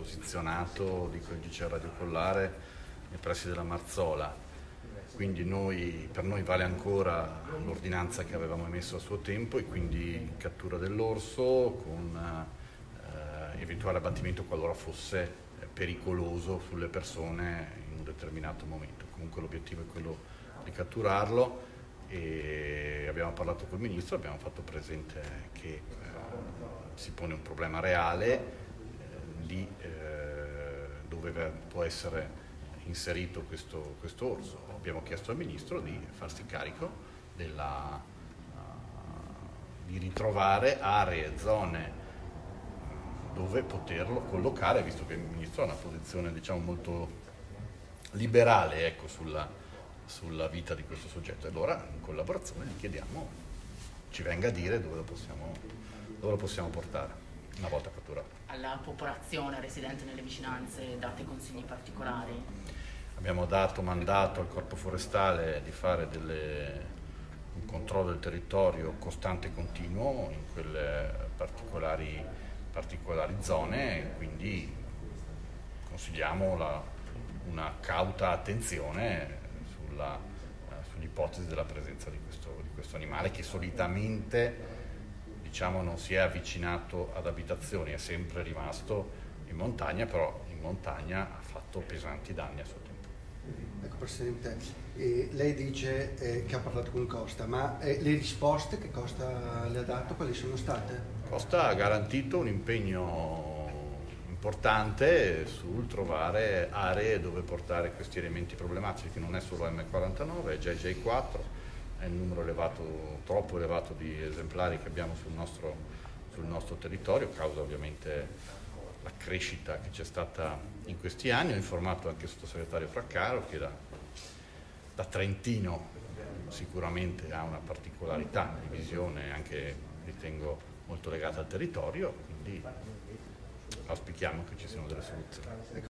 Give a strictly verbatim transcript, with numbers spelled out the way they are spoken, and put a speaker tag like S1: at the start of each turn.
S1: posizionato, dico il G C R Radio Collare, nei pressi della Marzola. Quindi noi, per noi vale ancora l'ordinanza che avevamo emesso a suo tempo, e quindi cattura dell'orso con eh, eventuale abbattimento qualora fosse pericoloso sulle persone in un determinato momento. Comunque l'obiettivo è quello di catturarlo, e abbiamo parlato col Ministro, abbiamo fatto presente che eh, si pone un problema reale eh, di eh, dove può essere inserito questo, questo orso. Abbiamo chiesto al Ministro di farsi carico della, uh, di ritrovare aree, zone uh, dove poterlo collocare, visto che il Ministro ha una posizione, diciamo, molto liberale, ecco, sulla, sulla vita di questo soggetto. E allora, in collaborazione, gli chiediamo ci venga a dire dove lo possiamo, dove lo possiamo portare una volta catturato.
S2: Alla popolazione residente nelle vicinanze date consigli particolari?
S1: Abbiamo dato mandato al Corpo Forestale di fare delle, un controllo del territorio costante e continuo in quelle particolari, particolari zone, quindi consigliamo la, una cauta attenzione sulla, eh, sull'ipotesi della presenza di questo, di questo animale, che solitamente, diciamo, non si è avvicinato ad abitazioni, è sempre rimasto in montagna, però in montagna ha fatto pesanti danni a suo tempo.
S3: Ecco, Presidente, eh, lei dice eh, che ha parlato con Costa, ma eh, le risposte che Costa le ha dato quali sono state?
S1: Costa ha garantito un impegno importante sul trovare aree dove portare questi elementi problematici, che non è solo M quarantanove, è J J quattro, è il numero elevato, troppo elevato di esemplari che abbiamo sul nostro, sul nostro territorio, causa ovviamente la crescita che c'è stata in questi anni. Ho informato anche il sottosegretario Fraccaro, che da, da trentino sicuramente ha una particolarità di visione, anche ritengo molto legata al territorio, quindi auspichiamo che ci siano delle soluzioni.